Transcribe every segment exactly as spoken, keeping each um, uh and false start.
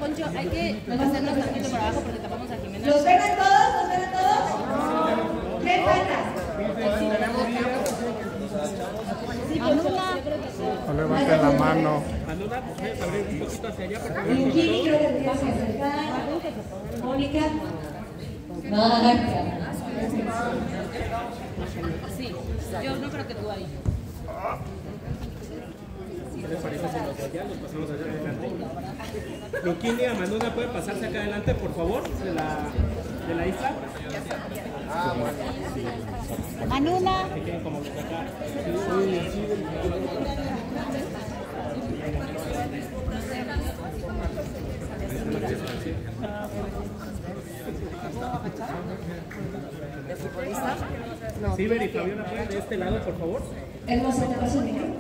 Poncho, hay que hacernos tantito para abajo porque tapamos a Jimena. ¿Los ven a todos? ¿Los ven a todos? ¿Qué falta? No levanten la mano. Virginia, creo que te vas a acercar. Mónica. Marca. Sí, yo no creo que tú ahí. ¿Qué les parece si los de allá los pasamos allá adelante? Luquini, Manuna, ¿puede pasarse acá adelante, por favor, de la, de la isla? Ah, bueno. Manuna. Se quieren como acá. No. Ciber y Fabiana, ¿pueden de este lado, por favor? Hermosa, te paso el micrófono.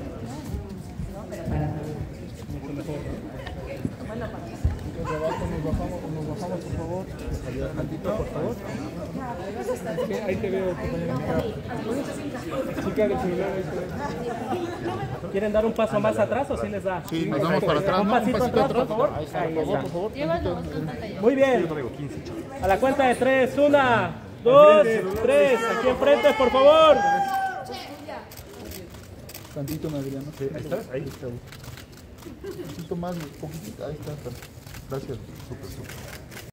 Mucho mejor, ¿no? Nos bajamos, nos bajamos, por favor. Tantito, por favor. Ahí te veo, compañera. Chica del celular, ahí te veo. ¿Quieren dar un paso más atrás o sí les da? Sí, nos vamos para atrás, un ¿no? pasito, Un pasito atrás, por favor. Ahí está, Ahí por favor, está. por favor. Muy bien. A la cuenta de tres, una, dos, tres. Aquí enfrente, por favor. Tantito, Adriano. Sí, ahí está, ahí está. Un poquito más, un poquito. Ahí está. Gracias. Súper, súper.